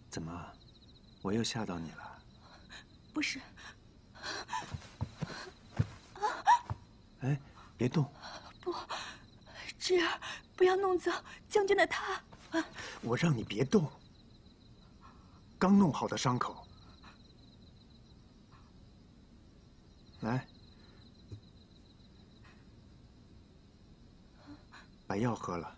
怎么，我又吓到你了？ 不是。 哎，别动！ 不，侄儿，不要弄脏将军的榻。 我让你别动。刚弄好的伤口。来，把药喝了。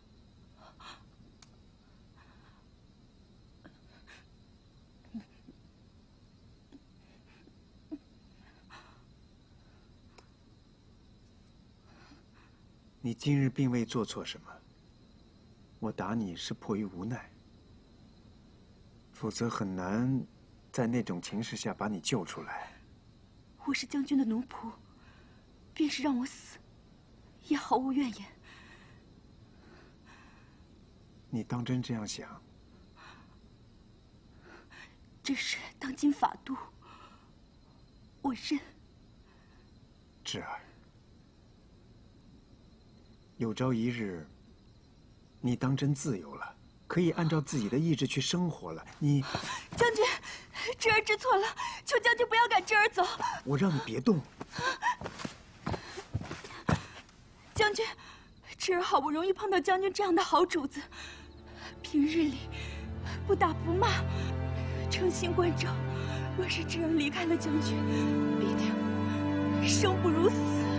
你今日并未做错什么，我打你是迫于无奈，否则很难在那种情势下把你救出来。 我是将军的奴仆，便是让我死，也毫无怨言。 你当真这样想？ 这是当今法度，我认。 侄儿。 有朝一日，你当真自由了，可以按照自己的意志去生活了。你， 将军，侄儿知错了，求将军不要赶侄儿走。 我让你别动。 将军，侄儿好不容易碰到将军这样的好主子，平日里不打不骂，诚心关照。若是侄儿离开了将军，必定生不如死。